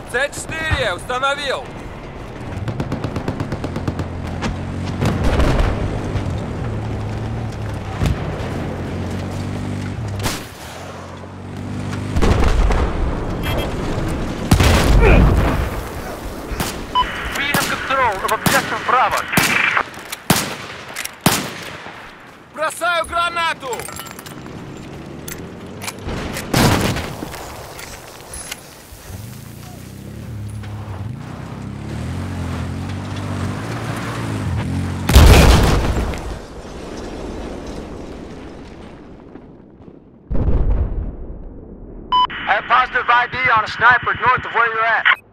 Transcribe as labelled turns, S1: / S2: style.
S1: С4 установил.
S2: Браво!
S1: Бросаю гранату!
S2: I have positive ID on a sniper north of where you're at.